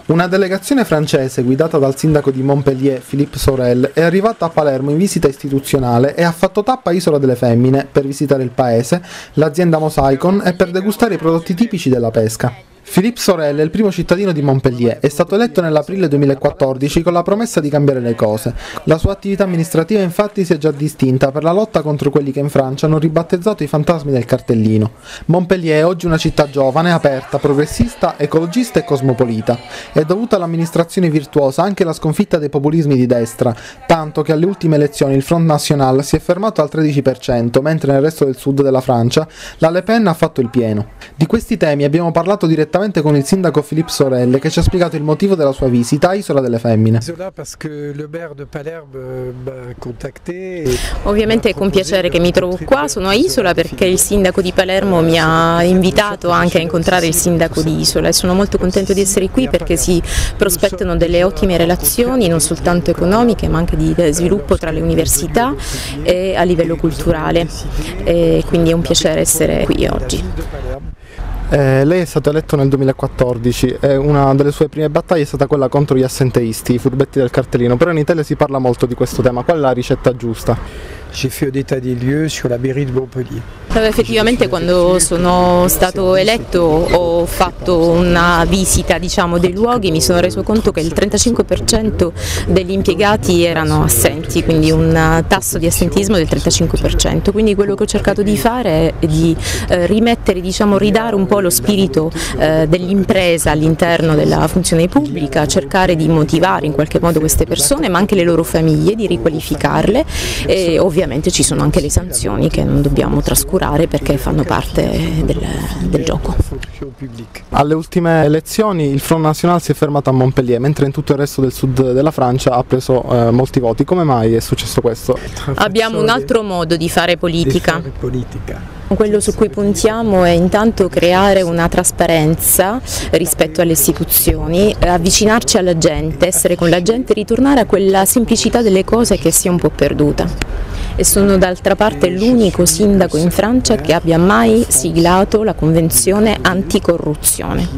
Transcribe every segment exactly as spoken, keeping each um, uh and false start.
Una delegazione francese guidata dal sindaco di Montpellier, Philippe Sorel, è arrivata a Palermo in visita istituzionale e ha fatto tappa a Isola delle Femmine per visitare il paese, l'azienda Mosaicon e per degustare i prodotti tipici della pesca. Philippe Sorel è il primo cittadino di Montpellier, è stato eletto nell'aprile duemilaquattordici con la promessa di cambiare le cose. La sua attività amministrativa infatti si è già distinta per la lotta contro quelli che in Francia hanno ribattezzato i fantasmi del cartellino. Montpellier è oggi una città giovane, aperta, progressista, ecologista e cosmopolita. È dovuta all'amministrazione virtuosa anche la sconfitta dei populismi di destra, tanto che alle ultime elezioni il Front National si è fermato al tredici per cento, mentre nel resto del sud della Francia la Le Pen ha fatto il pieno. Di questi temi abbiamo parlato direttamente con il sindaco Philippe Sorel, che ci ha spiegato il motivo della sua visita a Isola delle Femmine. Ovviamente è con piacere che mi trovo qua, sono a Isola perché il sindaco di Palermo mi ha invitato anche a incontrare il sindaco di Isola e sono molto contento di essere qui perché si prospettano delle ottime relazioni, non soltanto economiche ma anche di sviluppo tra le università e a livello culturale, e quindi è un piacere essere qui oggi. Eh, lei è stato eletto nel duemilaquattordici e una delle sue prime battaglie è stata quella contro gli assenteisti, i furbetti del cartellino, però in Italia si parla molto di questo tema. Qual è la ricetta giusta? J'ai fait un état des lieux sur la mairie de Montpellier. Effettivamente quando sono stato eletto ho fatto una visita, diciamo, dei luoghi, mi sono reso conto che il trentacinque per cento degli impiegati erano assenti, quindi un tasso di assentismo del trentacinque per cento, quindi quello che ho cercato di fare è di eh, rimettere, diciamo, ridare un po' lo spirito eh, dell'impresa all'interno della funzione pubblica, cercare di motivare in qualche modo queste persone ma anche le loro famiglie, di riqualificarle e ovviamente ci sono anche le sanzioni che non dobbiamo trascurare perché fanno parte del, del gioco. Alle ultime elezioni il Front National si è fermato a Montpellier, mentre in tutto il resto del sud della Francia ha preso eh, molti voti. Come mai è successo questo? Abbiamo un altro modo di fare politica. Quello su cui puntiamo è intanto creare una trasparenza rispetto alle istituzioni, avvicinarci alla gente, essere con la gente, ritornare a quella semplicità delle cose che si è un po' perduta. E sono d'altra parte l'unico sindaco in Francia che abbia mai siglato la convenzione anticorruzione.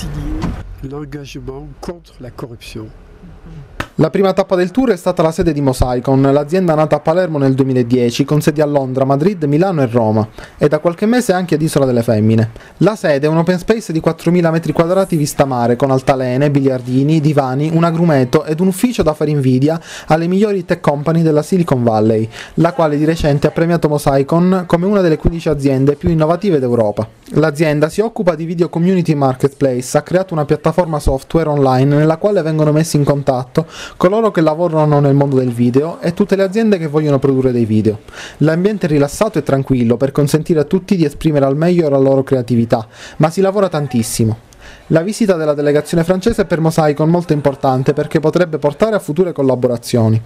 La prima tappa del tour è stata la sede di Mosaicon, l'azienda nata a Palermo nel duemiladieci, con sedi a Londra, Madrid, Milano e Roma, e da qualche mese anche ad Isola delle Femmine. La sede è un open space di quattromila metri quadrati vista mare, con altalene, biliardini, divani, un agrumeto ed un ufficio da fare invidia alle migliori tech company della Silicon Valley, la quale di recente ha premiato Mosaicon come una delle quindici aziende più innovative d'Europa. L'azienda si occupa di video community marketplace, ha creato una piattaforma software online nella quale vengono messi in contatto coloro che lavorano nel mondo del video e tutte le aziende che vogliono produrre dei video. L'ambiente è rilassato e tranquillo per consentire a tutti di esprimere al meglio la loro creatività, ma si lavora tantissimo. La visita della delegazione francese è per Mosaicon molto importante perché potrebbe portare a future collaborazioni.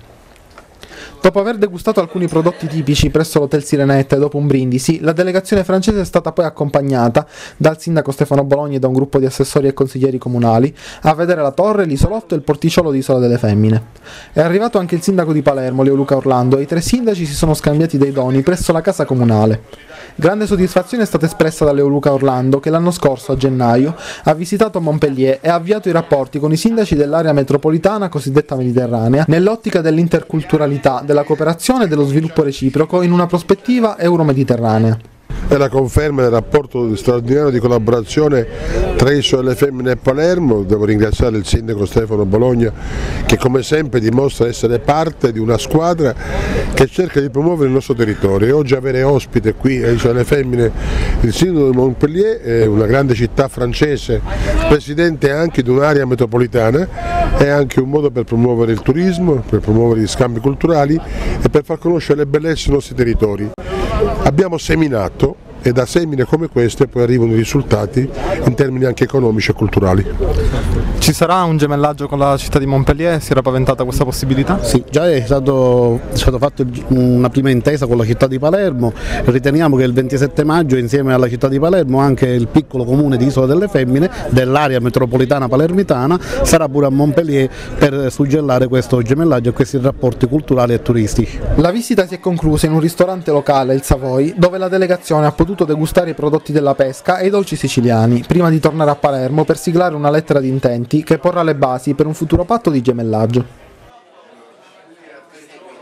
Dopo aver degustato alcuni prodotti tipici presso l'Hotel Sirenetta e dopo un brindisi, la delegazione francese è stata poi accompagnata dal sindaco Stefano Bologna e da un gruppo di assessori e consiglieri comunali a vedere la torre, l'isolotto e il porticciolo di Isola delle Femmine. È arrivato anche il sindaco di Palermo, Leoluca Orlando, e i tre sindaci si sono scambiati dei doni presso la casa comunale. Grande soddisfazione è stata espressa da Leoluca Orlando, che l'anno scorso, a gennaio, ha visitato Montpellier e ha avviato i rapporti con i sindaci dell'area metropolitana cosiddetta mediterranea nell'ottica dell'interculturalità, della cooperazione e dello sviluppo reciproco in una prospettiva euro-mediterranea. È la conferma del rapporto straordinario di collaborazione tra Isola delle Femmine e Palermo. Devo ringraziare il sindaco Stefano Bologna che come sempre dimostra essere parte di una squadra che cerca di promuovere il nostro territorio, e oggi avere ospite qui a Isola delle Femmine il sindaco di Montpellier, una grande città francese, presidente anche di un'area metropolitana, è anche un modo per promuovere il turismo, per promuovere gli scambi culturali e per far conoscere le bellezze dei nostri territori. Abbiamo seminato e da semine come queste poi arrivano i risultati in termini anche economici e culturali. Ci sarà un gemellaggio con la città di Montpellier? Si era paventata questa possibilità? Sì, già è stato, è stato fatto una prima intesa con la città di Palermo. Riteniamo che il ventisette maggio insieme alla città di Palermo anche il piccolo comune di Isola delle Femmine dell'area metropolitana palermitana sarà pure a Montpellier per suggellare questo gemellaggio e questi rapporti culturali e turistici. La visita si è conclusa in un ristorante locale, il Savoy, dove la delegazione ha potuto degustare i prodotti della pesca e i dolci siciliani, prima di tornare a Palermo per siglare una lettera di intenti che porrà le basi per un futuro patto di gemellaggio.